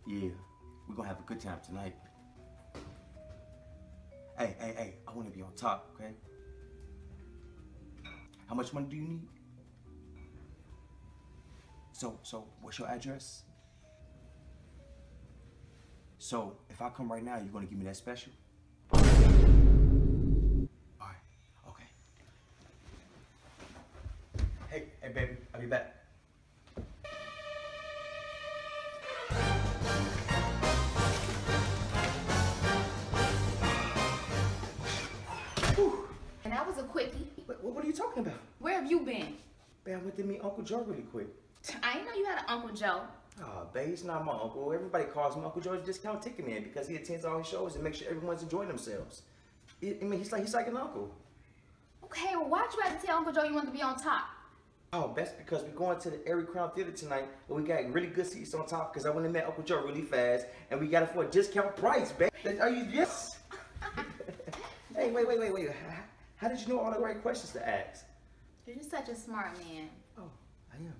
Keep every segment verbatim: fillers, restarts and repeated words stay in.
Yeah, we're gonna have a good time tonight. Hey, hey, hey, I wanna be on top, okay? How much money do you need? So, so, what's your address? So, if I come right now, you're gonna give me that special? All right, okay. Hey, hey, baby, I'll be back. Whew. And that was a quickie. What, what are you talking about? Where have you been? Babe, I went to meet Uncle Joe really quick. I didn't know you had an Uncle Joe. Oh, babe, he's not my uncle. Everybody calls him Uncle Joe's discount ticket man because he attends all his shows and makes sure everyone's enjoying themselves. I mean, he's like he's like an uncle. Okay, well, why'd you have to tell Uncle Joe you wanted to be on top? Oh, that's because we're going to the Erie Crown Theater tonight and we got really good seats on top because I went and met Uncle Joe really fast and we got it for a discount price, babe. Are you, yes? Hey, wait, wait, wait, wait. How did you know all the right questions to ask? You're just such a smart man. Oh, I am.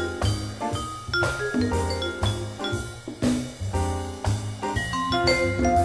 Thank you.